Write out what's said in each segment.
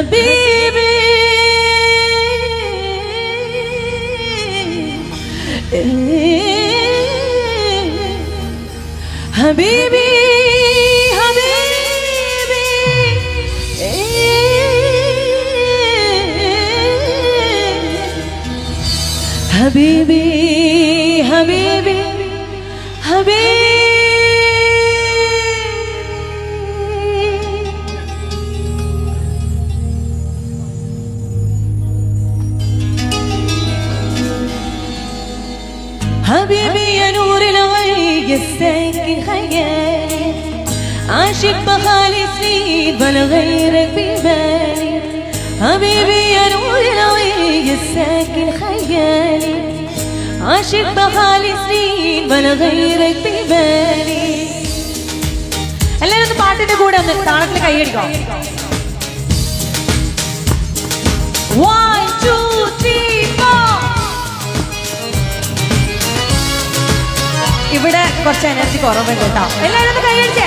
حبيبي حبيبي حبيبي حبيبي حبيبي حبيبي يا نور العين الساكن خيالي عاشق بخالي سنين بلا غيرك ببالي حبيبي يا نور العين الساكن خيالي عاشق بخالي سنين بلا غيرك ببالي എല്ലാവരും പാട്ടിന്റെ കൂടെ ഒന്ന് താളത്തിൽ കൈയടിക്കാം 1 2 3 4 ഇവിടെ കുറച്ച് എനർജി കുറവുണ്ട് കേട്ടോ എല്ലാവരും ഒന്ന് കൈയടിച്ചേ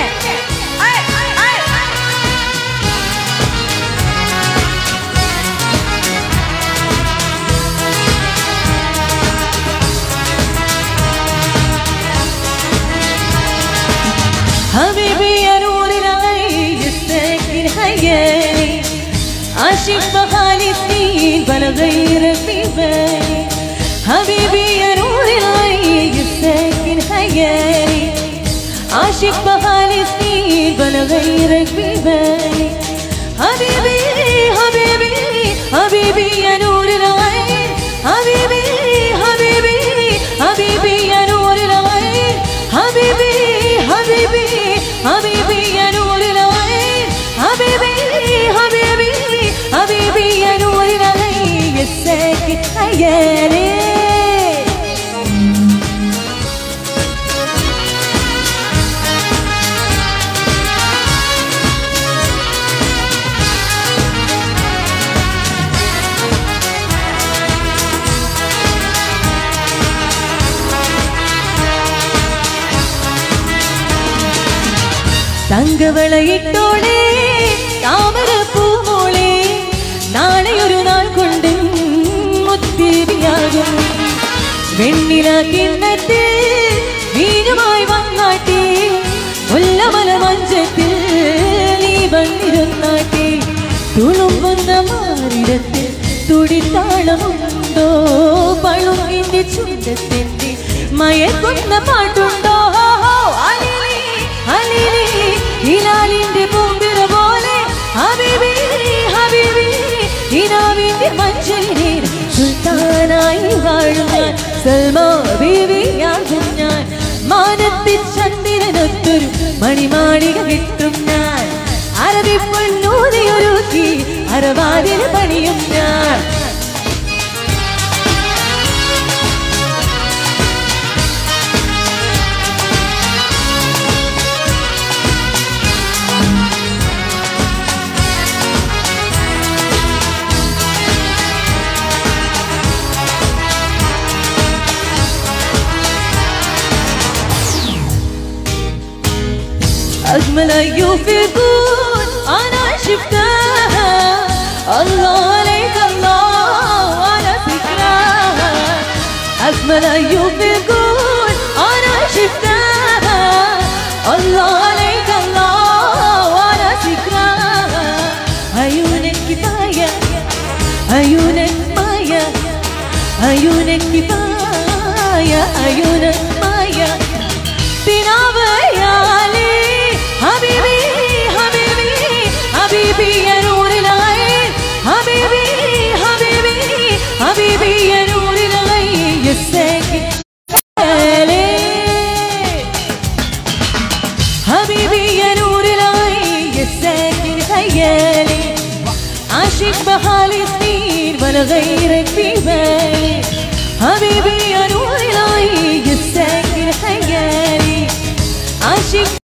حبيبي يا نور العين الساكن خيالي عاشق بخالي سنين بلا غيرك في بالي حبيبي يا نور العين الساكن خيالي عاشق بخالي سنين بلا غيرك في بالي حبيبي حبيبي حبيبي يا نور العين حبيبي حبيبي حبيبي يا نور العين حبيبي حبيبي حبيبي يا نور العين حبيبي حبيبي حبيبي يا نور العين الساكن خيالي തങ്കവളയിട്ടോളേ താമരപ്പൂമോളേ നാളെയൊരു നാൾ കൊണ്ട് മുത്തിരിയാകും വെണ്ണില കിണ്ണത്തിൽ വീനുമായി വന്നാട്ടെ മുല്ലമല മഞ്ചത്തിൽ നീ വന്നിരുന്നാട്ടെ തുളുമ്പുന്ന മാറിടത്തിൽ തുടിത്താളമുണ്ടോ പളുങ്ങിന്റെ ചുണ്ടത്തിന്റെ മയക്കുന്ന പാട്ടുണ്ടോ ഹിലാലിന്റെ പൂമ്പിറ പോലെ ഹബീബി ഹബീബി ഹിനാവിന്റെ മഞ്ചലിൽ സുൽത്താനായി വാഴും ഞാൻ സൽമാ ബീവിയാകും ഞാൻ മാനത്തിൽ ചന്ദ്രനൊത്തൊരു മണിമാളിക കിട്ടും ഞാൻ അറബി പൊന്നൂതിയൊരുക്കി അറവാതിന് പണിയും ഞാൻ أجمل أيوب في الكون أنا شفتها الله عليك الله وأنا فكراها أجمل أيوب في الكون أنا شفتها الله عليك الله وأنا فكراها عيونك كفاية عيونك مايا عيونك كفاية عيونك مايا بنابيالي حبيبي حبيبي حبيبي يا نور العين حبيبي حبيبي حبيبي يا نور العين الساكن خيالي حبيبي يا نور العين الساكن خيالي عاشق بحالي سنين ولا غيرك في بالي حبيبي يا نور العين الساكن خيالي عاشق